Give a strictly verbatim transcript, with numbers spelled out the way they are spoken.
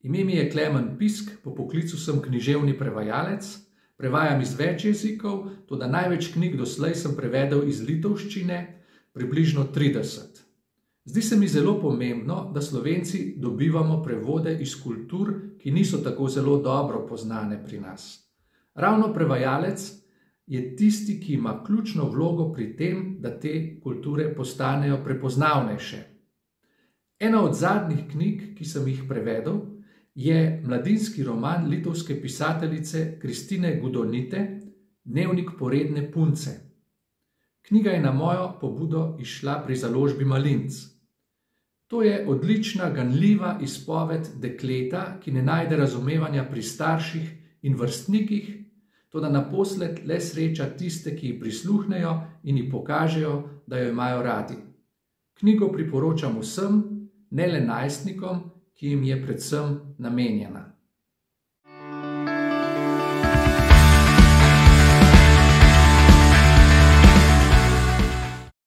Ime mi je Klemen Pisk, po poklicu sem književni prevajalec, prevajam iz več jezikov, toda največ knjig doslej sem prevedel iz litovščine, približno trideset. Zdi se mi zelo pomembno, da Slovenci dobivamo prevode iz kultur, ki niso tako zelo dobro poznane pri nas. Ravno prevajalec je tisti, ki ima ključno vlogo pri tem, da te kulture postanejo prepoznavnejše. Ena od zadnjih knjig, ki sem jih prevedel, je mladinski roman litovske pisateljice Kristine Gudonyte Dnevnik poredne punce. Knjiga je na mojo pobudo izšla pri založbi Malinc. To je odlična, ganljiva izpoved dekleta, ki ne najde razumevanja pri starših in vrstnikih, toda naposled le sreča tiste, ki ji prisluhnejo in ji pokažejo, da jo imajo radi. Knjigo priporočam vsem, ne le najstnikom, ki jim je predvsem namenjena.